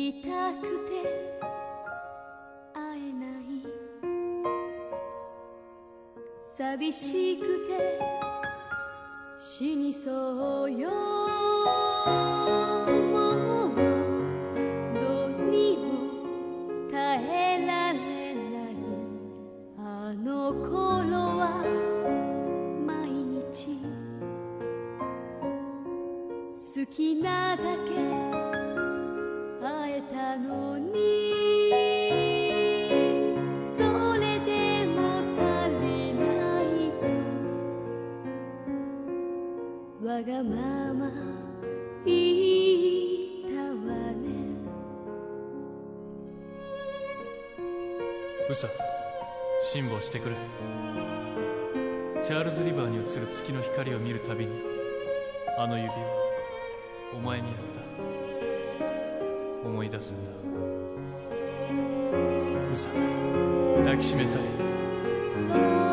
いたくて会えない寂しくて死にそうよもうどうにも耐えられないあの頃は毎日好きなだけ会えたのにそれでも足りないとわがまま言ったわね。 ウサ、辛抱してくれ。チャールズ・リバーに映る月の光を見るたびにあの指輪お前にやった思い出すんだ。ウサ、抱きしめたい。